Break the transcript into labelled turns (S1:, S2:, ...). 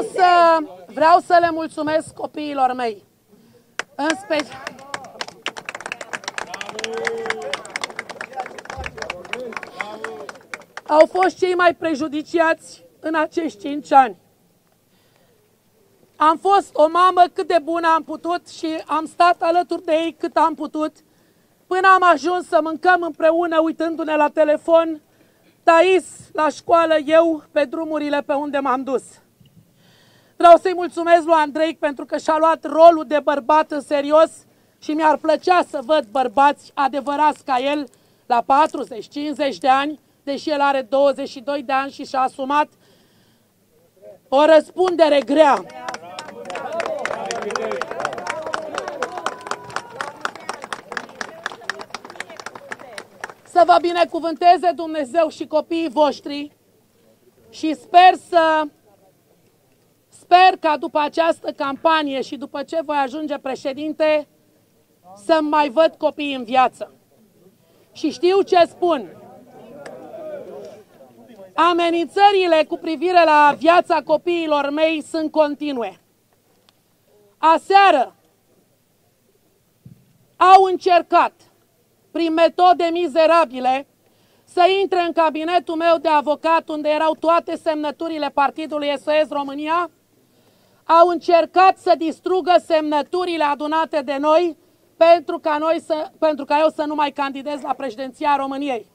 S1: Vreau să le mulțumesc copiilor mei. În special. Au fost cei mai prejudiciați în acești 5 ani. Am fost o mamă cât de bună am putut și am stat alături de ei cât am putut, până am ajuns să mâncăm împreună uitându-ne la telefon, Thais la școală, eu pe drumurile pe unde m-am dus. Vreau să-i mulțumesc lui Andrei pentru că și-a luat rolul de bărbat în serios și mi-ar plăcea să văd bărbați adevărați ca el la 40-50 de ani, deși el are 22 de ani și și-a asumat o răspundere grea. Să vă binecuvânteze Dumnezeu și copiii voștri și sper ca după această campanie și după ce voi ajunge președinte să mai văd copiii în viață. Și știu ce spun. Amenințările cu privire la viața copiilor mei sunt continue. Aseară au încercat, prin metode mizerabile, să intre în cabinetul meu de avocat, unde erau toate semnăturile Partidului SOS România, au încercat să distrugă semnăturile adunate de noi pentru ca eu să nu mai candidez la președinția României.